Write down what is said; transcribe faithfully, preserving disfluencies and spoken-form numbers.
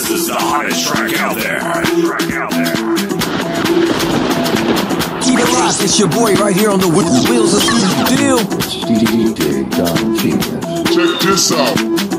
This is the hottest track out there. Hottest track out there. Keep it locked, it's your boy right here on the wheels of steel. It's D J Don Genius. Check this out.